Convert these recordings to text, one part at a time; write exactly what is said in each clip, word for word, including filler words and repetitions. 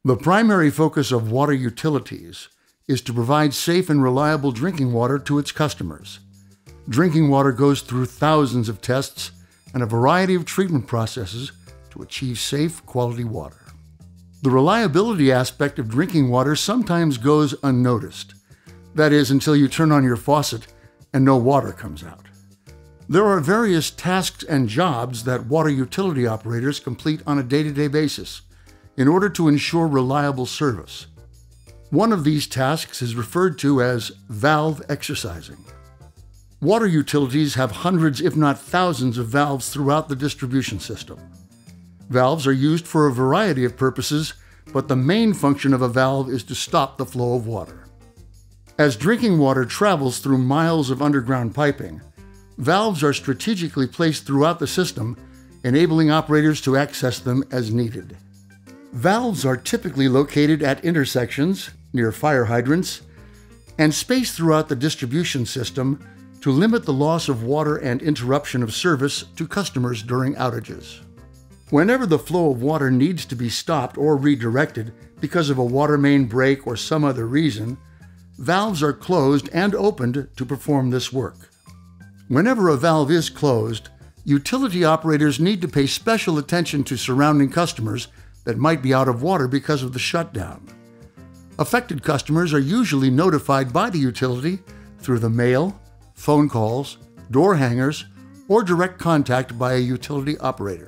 The primary focus of water utilities is to provide safe and reliable drinking water to its customers. Drinking water goes through thousands of tests and a variety of treatment processes to achieve safe, quality water. The reliability aspect of drinking water sometimes goes unnoticed. That is, until you turn on your faucet and no water comes out. There are various tasks and jobs that water utility operators complete on a day-to-day basis in order to ensure reliable service. One of these tasks is referred to as valve exercising. Water utilities have hundreds, if not thousands, of valves throughout the distribution system. Valves are used for a variety of purposes, but the main function of a valve is to stop the flow of water. As drinking water travels through miles of underground piping, valves are strategically placed throughout the system, enabling operators to access them as needed. Valves are typically located at intersections, near fire hydrants, and spaced throughout the distribution system to limit the loss of water and interruption of service to customers during outages. Whenever the flow of water needs to be stopped or redirected because of a water main break or some other reason, valves are closed and opened to perform this work. Whenever a valve is closed, utility operators need to pay special attention to surrounding customers that might be out of water because of the shutdown. Affected customers are usually notified by the utility through the mail, phone calls, door hangers, or direct contact by a utility operator.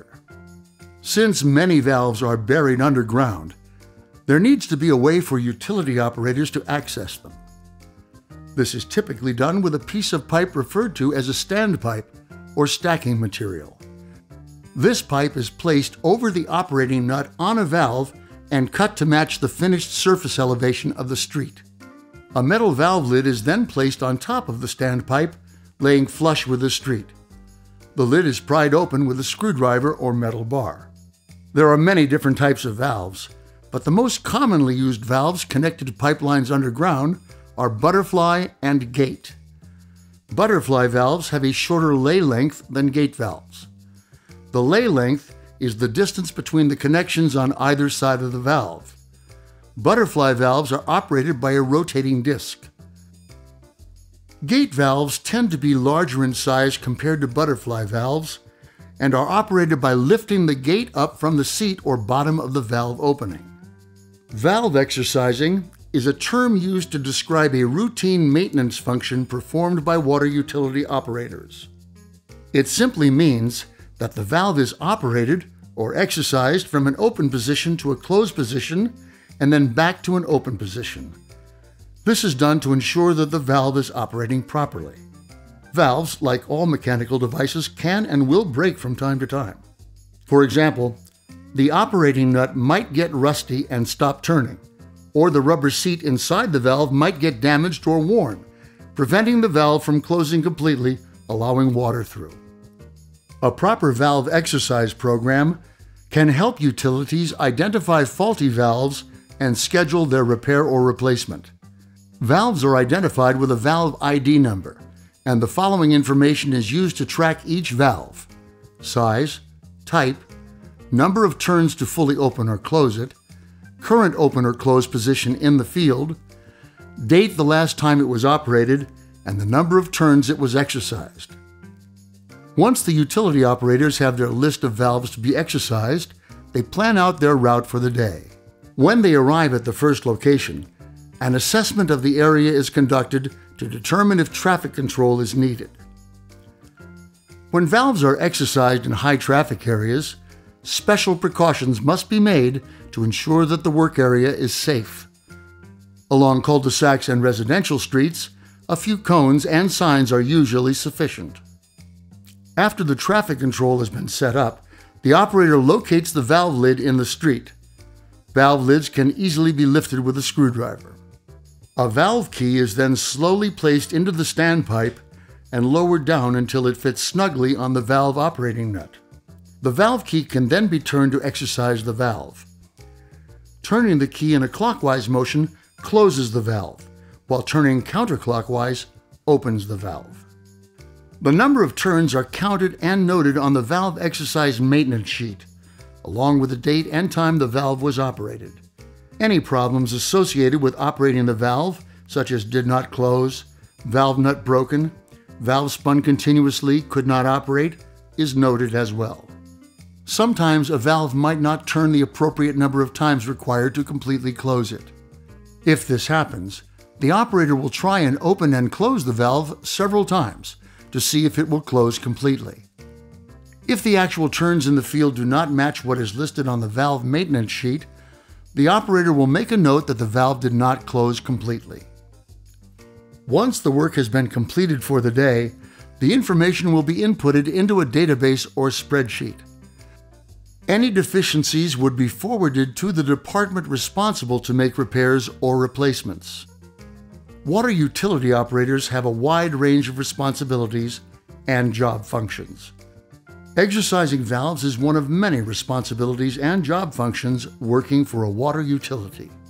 Since many valves are buried underground, there needs to be a way for utility operators to access them. This is typically done with a piece of pipe referred to as a standpipe or stacking material. This pipe is placed over the operating nut on a valve and cut to match the finished surface elevation of the street. A metal valve lid is then placed on top of the standpipe, laying flush with the street. The lid is pried open with a screwdriver or metal bar. There are many different types of valves, but the most commonly used valves connected to pipelines underground are butterfly and gate. Butterfly valves have a shorter lay length than gate valves. The lay length is the distance between the connections on either side of the valve. Butterfly valves are operated by a rotating disc. Gate valves tend to be larger in size compared to butterfly valves and are operated by lifting the gate up from the seat or bottom of the valve opening. Valve exercising is a term used to describe a routine maintenance function performed by water utility operators. It simply means that the valve is operated or exercised from an open position to a closed position and then back to an open position. This is done to ensure that the valve is operating properly. Valves, like all mechanical devices, can and will break from time to time. For example, the operating nut might get rusty and stop turning, or the rubber seat inside the valve might get damaged or worn, preventing the valve from closing completely, allowing water through. A proper valve exercise program can help utilities identify faulty valves and schedule their repair or replacement. Valves are identified with a valve I D number, and the following information is used to track each valve: size, type, number of turns to fully open or close it, current open or close position in the field, date the last time it was operated, and the number of turns it was exercised. Once the utility operators have their list of valves to be exercised, they plan out their route for the day. When they arrive at the first location, an assessment of the area is conducted to determine if traffic control is needed. When valves are exercised in high traffic areas, special precautions must be made to ensure that the work area is safe. Along cul-de-sacs and residential streets, a few cones and signs are usually sufficient. After the traffic control has been set up, the operator locates the valve lid in the street. Valve lids can easily be lifted with a screwdriver. A valve key is then slowly placed into the standpipe and lowered down until it fits snugly on the valve operating nut. The valve key can then be turned to exercise the valve. Turning the key in a clockwise motion closes the valve, while turning counterclockwise opens the valve. The number of turns are counted and noted on the valve exercise maintenance sheet, along with the date and time the valve was operated. Any problems associated with operating the valve, such as did not close, valve nut broken, valve spun continuously, could not operate, is noted as well. Sometimes a valve might not turn the appropriate number of times required to completely close it. If this happens, the operator will try and open and close the valve several times to see if it will close completely. If the actual turns in the field do not match what is listed on the valve maintenance sheet, the operator will make a note that the valve did not close completely. Once the work has been completed for the day, the information will be inputted into a database or spreadsheet. Any deficiencies would be forwarded to the department responsible to make repairs or replacements. Water utility operators have a wide range of responsibilities and job functions. Exercising valves is one of many responsibilities and job functions working for a water utility.